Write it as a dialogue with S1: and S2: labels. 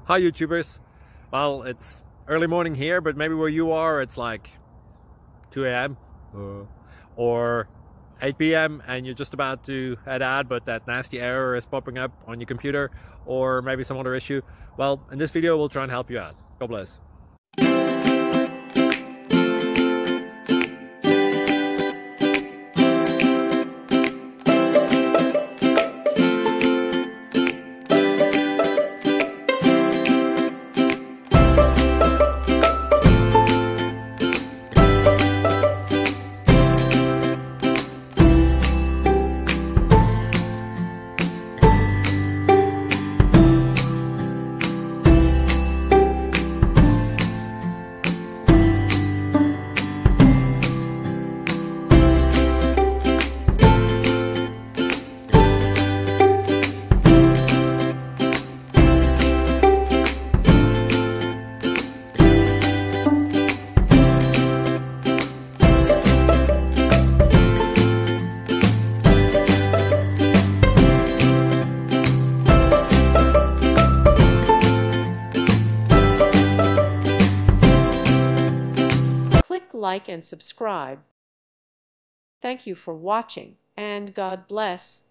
S1: Hi YouTubers. Well, it's early morning here, but maybe where you are it's like 2 a.m. or 8 p.m. and you're just about to head out, but that nasty error is popping up on your computer, or maybe some other issue. Well, in this video we'll try and help you out. God bless.
S2: Click like and subscribe. Thank you for watching, and God bless.